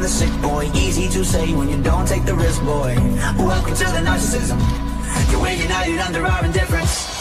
I'm the sick boy. Easy to say when you don't take the risk, boy. Welcome to the narcissism. You're waiting out it under our indifference.